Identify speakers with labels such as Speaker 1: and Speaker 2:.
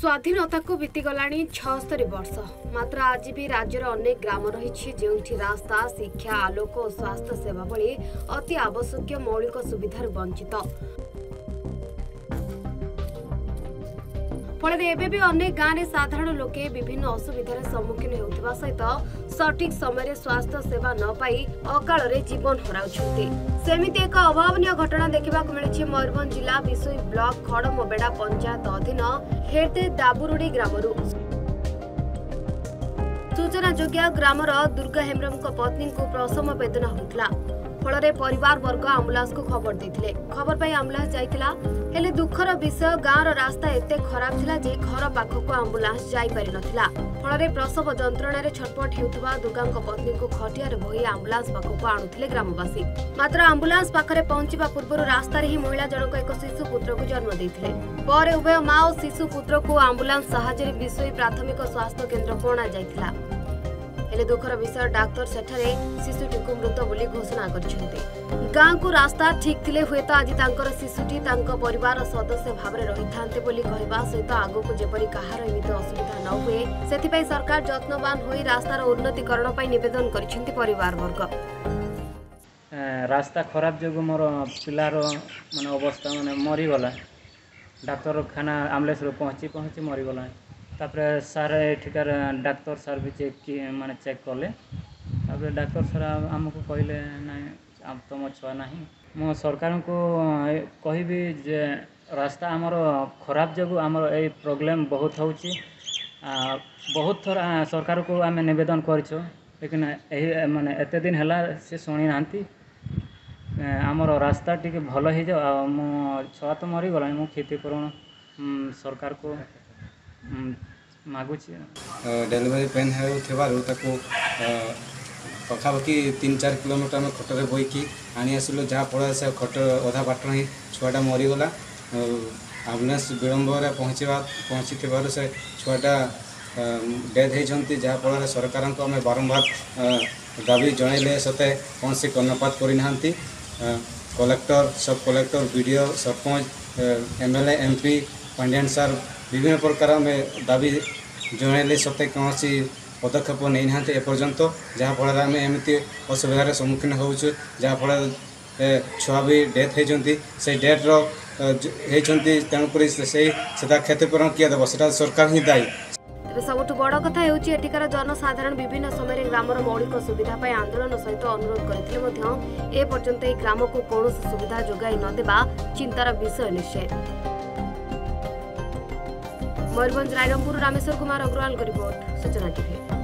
Speaker 1: स्वाधीनता को बीतीगला 76 वर्ष मात्र आज भी राज्यर अनेक ग्राम रही जो रास्ता शिक्षा आलोक और स्वास्थ्य सेवा भली अति आवश्यक मौलिक सुविधार वंचित फल एवं अनेक गाँव में साधारण लोके विभिन्न असुविधार सम्मुखीन होता सहित सठिक समय स्वास्थ्य सेवा न पाई अकाल जीवन हराउछन्ति। सेमिति एक अभावनीय घटना देखा मिली मयूरभंज जिला बिसोई ब्लॉक खड़मबेड़ा पंचायत अधीन हेरते दाबुरुडी ग्रामरू। सूचना जोग्य ग्रामर दुर्गा हेम्ब्रम पत्नी को प्रसव वेदना होता फल परिवार वर्ग आम्बुलांस को खबर देते खबर पाई आम्बुलांस जाइतिला हेले दुखर विषय गाँव रास्ता एते खराब थिला जे घर पाखक आम्बुलांस जाई पारि नथिला फल प्रसव जंत्रणा छटपट हेउथबा दुर्गा पत्नी को खटियार बोही आम्बुलांस पाखक आणुथिले ग्रामवासी मात्र आम्बुलांस पाखरे पहुंचीबा पूर्व रास्ता ही महिला जनक एक शिशु पुत्र को जन्म देथिले पर उभय मां और शिशु पुत्र को आम्बुलांस सहायता विषय प्राथमिक स्वास्थ्य केन्द्र को अणा जाइतिला हेले दुखर विषय डाक्तर सेठारे शिशुटी को मृत बोली घोषणा करछन्ते। गाँ को रास्ता ठीक थिले हुए तो आज तांकर शिशुटी तांको परिवार सदस्य भावरे रहिथान्ते बोली कहबा सहित आगो को जेपरि कहार एमिति असुविधा न हुए सेथिपई सरकार यत्नवान होई रास्तार उन्नतीकरण पई निवेदन करछन्ते परिवार वर्ग।
Speaker 2: रास्ता खराब जो मोर पिलार माने अवस्था माने मरी गला डाक्टर खाना एम्बुलेंस रो पहुंची मरी गला तापरे सार एठिकार डाक्तर सार भी माने चेक कले तापरे डाक्तर सार आमको कहले ना तुम छुआ ना मो सरकार को कहबी जे रास्ता आमर खराब जो आमर ए प्रॉब्लम बहुत होची बहुत थोड़ा सरकार को आम निवेदन करछो लेकिन माने एते दिन हला से सुनी नांती आमर रास्ता टिके भल हो जाओ मो छुआ तो मरी गला मो क्षतिपूरण सरकार को मागुची
Speaker 3: डेलीवरी पेन हो पखापाखि 3-4 किलोमीटर में खटर बोईकी आनी आसलु जहाँफल से खट अधा बाट ही छुआटा मरीगला आम्बुलांस विलम्ब पहुँची से छुआटा डेथ होती जहाँफल सरकार को आम बारंबार दाबी जनइले सते कौन से कर्णपात करना collector sub collector BDO sarpanch MLA MP Pandian sir विभिन्न प्रकार में दाबी जनइले सते कौन पदक्षेप नहीं ना एपर्यंत जहाँफल आम एमती असुविधार सम्मुखीन हो जहाँफल छुआ भी डेथ होती से डेथ्र तेणुक क्षतिपूरण किए देव से सरकार ही दायी।
Speaker 1: सबुठ बड़ कथा एठिकार जनसाधारण विभिन्न समय ग्रामर मौलिक सुविधा आंदोलन सहित अनुरोध करते एपर्यंत यह ग्राम को कौन सुविधा जोगाई नदेवा चिंतार विषय निश्चय। मयूरभंज रायरंगपुर रामेश्वर कुमार अग्रवाल रिपोर्ट सूचना टीवी।